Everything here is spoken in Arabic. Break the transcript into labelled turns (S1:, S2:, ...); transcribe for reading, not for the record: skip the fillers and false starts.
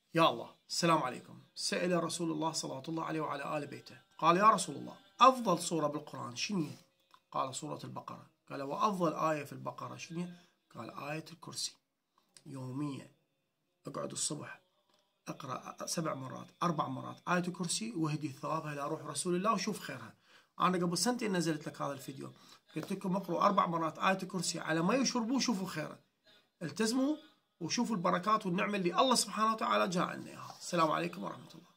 S1: يا الله، السلام عليكم. سئل رسول الله صلى الله عليه وعلى آل بيته قال: يا رسول الله، أفضل سورة بالقرآن شنو هي؟ قال: سورة البقرة. قال: وأفضل آية في البقرة شنو هي؟ قال: آية الكرسي. يوميا اقعد الصبح اقرأ 7 مرات 4 مرات آية الكرسي واهدي ثوابها إلى روح رسول الله وشوف خيرها. أنا قبل سنتين نزلت لك هذا الفيديو، قلت لكم اقرأوا 4 مرات آية الكرسي على ما يشربوه شوفوا خيره. التزموا وشوفوا البركات والنعمة اللي الله سبحانه وتعالى جاء لنا إياها. السلام عليكم ورحمة الله.